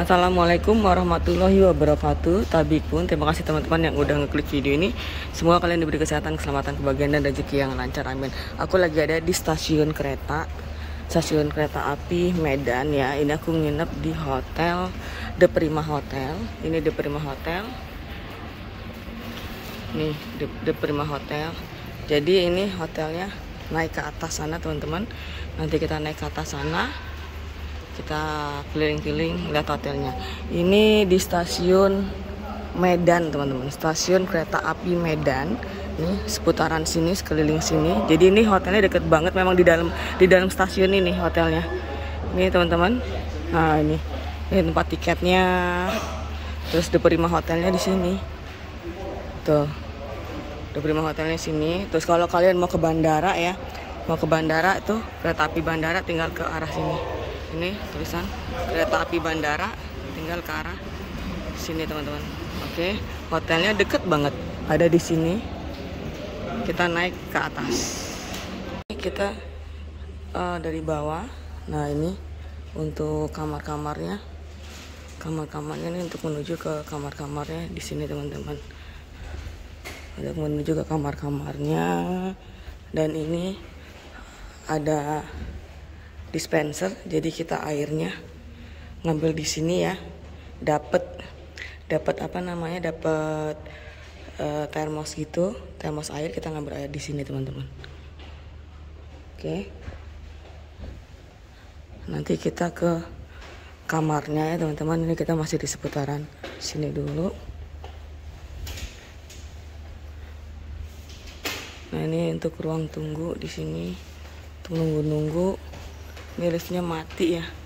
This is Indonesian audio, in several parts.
Assalamualaikum warahmatullahi wabarakatuh. Tabikun, terima kasih teman-teman yang udah ngeklik video ini. Semoga kalian diberi kesehatan, keselamatan, kebahagiaan, dan rezeki yang lancar, amin. Aku lagi ada di stasiun kereta api Medan ya. Ini aku nginep di hotel The Prima Hotel. Ini The Prima Hotel. Nih The Prima Hotel. Jadi ini hotelnya naik ke atas sana teman-teman. Nanti kita naik ke atas sana, kita keliling-keliling lihat hotelnya. Ini di stasiun Medan teman-teman, stasiun kereta api Medan. Nih seputaran sini, sekeliling sini. Jadi ini hotelnya deket banget, memang di dalam stasiun ini hotelnya. Ini teman-teman. Nah ini tempat tiketnya. Terus The Prima hotelnya di sini. Tuh, The Prima hotelnya sini. Terus kalau kalian mau ke bandara ya, tuh kereta api bandara tinggal ke arah sini. Ini tulisan kereta api bandara, tinggal ke arah sini teman-teman. Oke, hotelnya deket banget, ada di sini. Kita naik ke atas. Kita dari bawah. Nah ini untuk kamar-kamarnya. Kamar-kamarnya ini untuk menuju ke kamar-kamarnya di sini teman-teman. Untuk menuju ke kamar-kamarnya. Dan ini ada dispenser, jadi kita airnya ngambil di sini ya. Dapat apa namanya? Dapat termos gitu, termos air, kita ngambil air di sini teman-teman. Oke. Nanti kita ke kamarnya ya teman-teman. Ini kita masih di seputaran sini dulu. Nah ini untuk ruang tunggu di sini, nunggu-nunggu. Ini liftnya mati ya.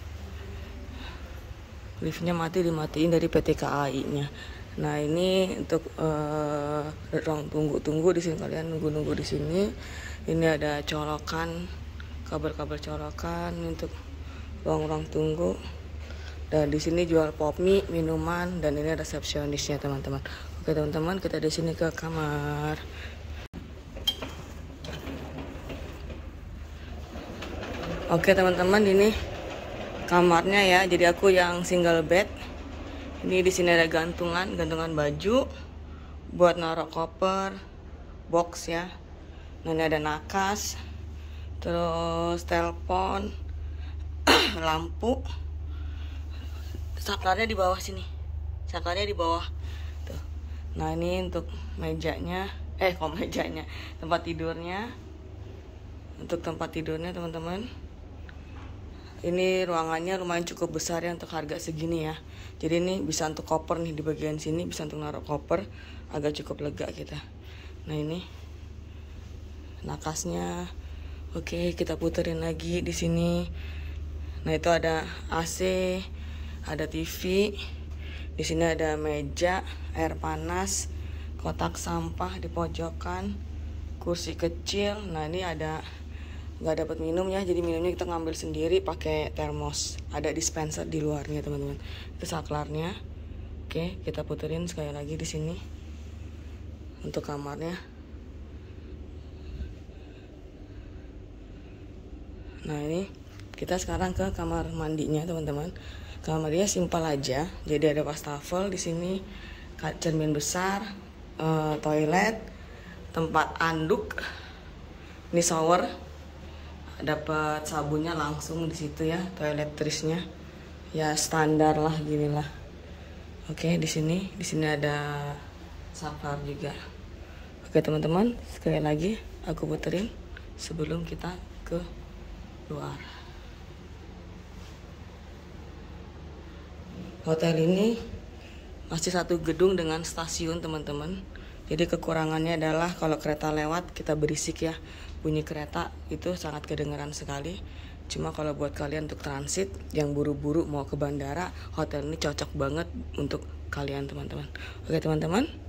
Liftnya mati, dimatiin dari PT KAI nya. Nah ini untuk ruang tunggu di sini, kalian nunggu di sini. Ini ada colokan, kabel-kabel colokan untuk ruang tunggu. Dan di sini jual pop mie, minuman, dan ini resepsionisnya teman-teman. Oke teman-teman, kita di sini ke kamar. Oke teman-teman, ini kamarnya ya. Jadi aku yang single bed. Ini di sini ada gantungan baju buat naruh koper, box ya. Nah ini ada nakas, terus telepon, lampu. Saklarnya di bawah sini. Saklarnya di bawah. Tuh. Nah ini untuk mejanya, tempat tidurnya. Untuk tempat tidurnya teman-teman. Ini ruangannya lumayan cukup besar ya untuk harga segini ya. Jadi ini bisa untuk koper nih, di bagian sini bisa untuk naruh koper, agak cukup lega kita. Nah ini nakasnya. Oke, kita puterin lagi di sini. Nah itu ada AC, ada TV. Di sini ada meja, air panas, kotak sampah di pojokan, kursi kecil. Nah ini ada, nggak dapat minum ya, jadi minumnya kita ngambil sendiri pakai termos. Ada dispenser di luarnya teman-teman. Itu saklarnya. Oke, kita puterin sekali lagi di sini untuk kamarnya. Nah ini kita sekarang ke kamar mandinya teman-teman. Kamar mandinya simpel aja. Jadi ada wastafel di sini, cermin besar, toilet, tempat anduk, ini shower. Dapat sabunnya langsung di situ ya, toiletrisnya ya standar lah, gini lah. Oke, di sini ada saklar juga. Oke teman-teman, sekali lagi aku puterin sebelum kita ke luar. Hotel ini masih satu gedung dengan stasiun teman-teman. Jadi kekurangannya adalah kalau kereta lewat kita berisik ya. Bunyi kereta itu sangat kedengaran sekali. Cuma kalau buat kalian untuk transit yang buru-buru mau ke bandara, hotel ini cocok banget untuk kalian teman-teman. Oke teman-teman.